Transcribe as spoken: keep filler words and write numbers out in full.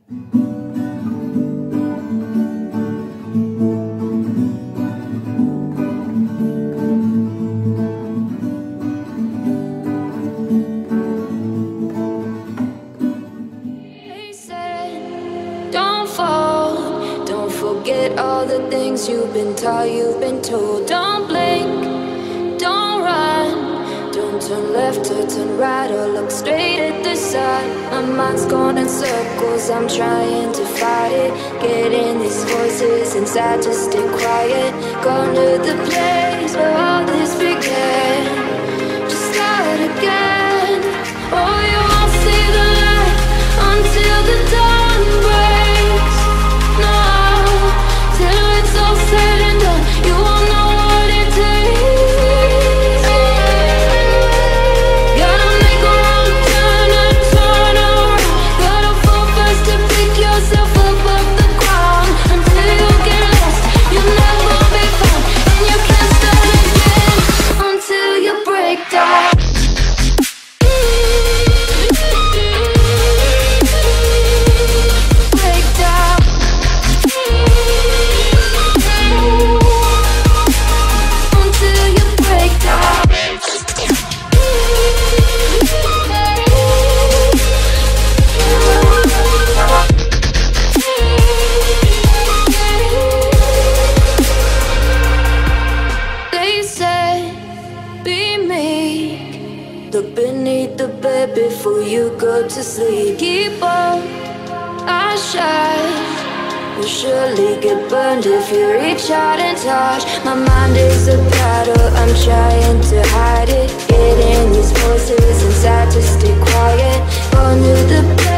Forget all the things you've been taught, you've been told. Don't blink, don't run, don't turn left or turn right or look straight at the sun. My mind's going in circles, I'm trying to fight it. Getting these voices inside to stay quiet. Gone to the place where all this began. Just start again. Oh, you won't see the light until the dawn breaks. No, till it's all said and done, you won't know what it takes. Gotta make a wrong turn and turn around. Gotta fall fast to pick yourself up off the ground. Until you get lost, you'll never be found. And you can't start again until you break down. Look beneath the bed before you go to sleep. Keep on, I shine. You'll surely get burned if you reach out and touch. My mind is a battle, I'm trying to hide it. Getting these voices inside to stay quiet. Gone to the